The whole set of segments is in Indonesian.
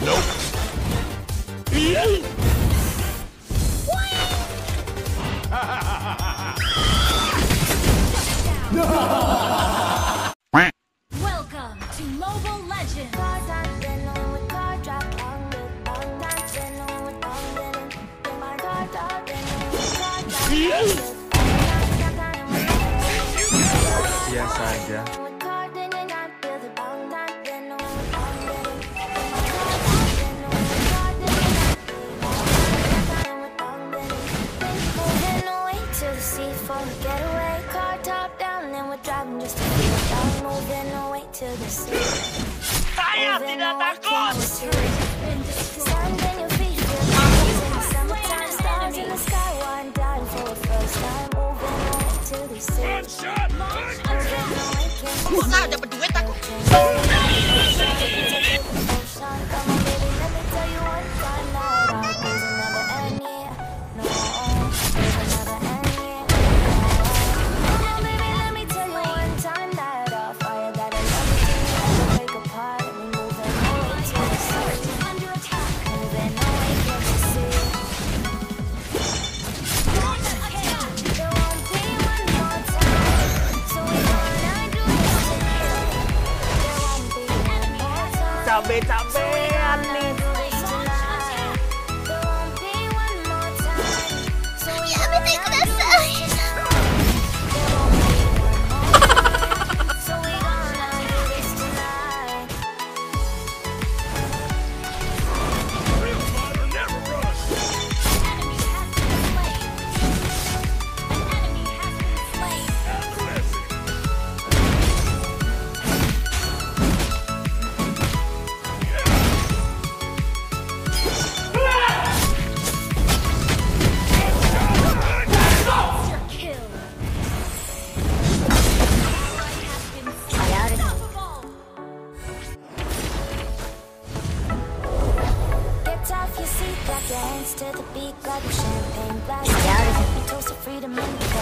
Welcome to Mobile Legends. Biasa aja. Saya tidak takut. Kok nggak dapat duit aku? Cabe-cabean nih. To the beat like a champagne glass. Toast to freedom in the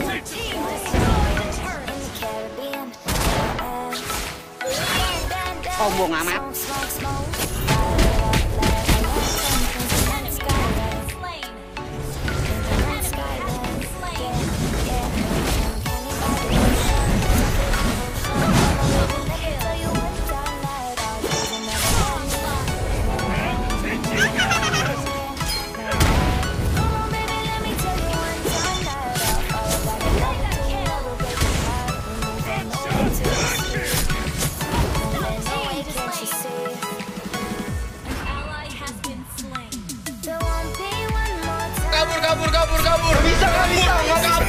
Caribbean. Sombong amat. Kabur. Bisa nggak bisa? Nggak kabur.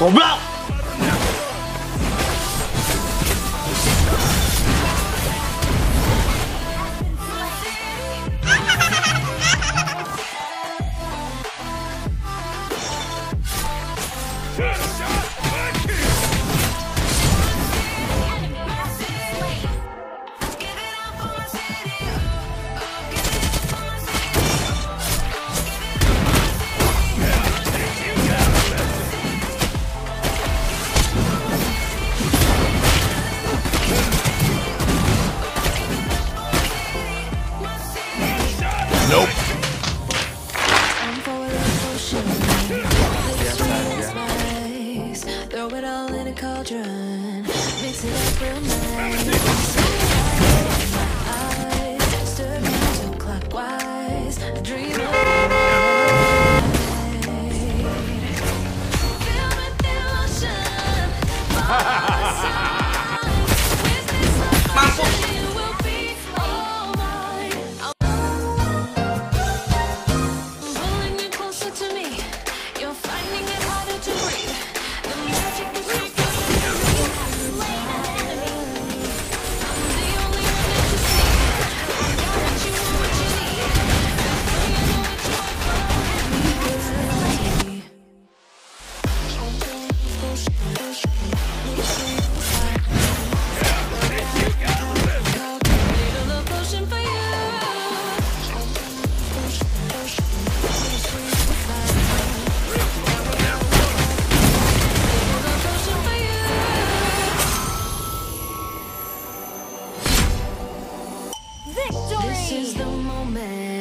Goblok. Nope. Throw it all in a cauldron, mix it up real nice. Eyes stir counterclockwise, dream of feel with emotion. Mampu. You will be all mine. Pulling you closer to me, you're finding it harder to breathe. The magic is your This is the moment.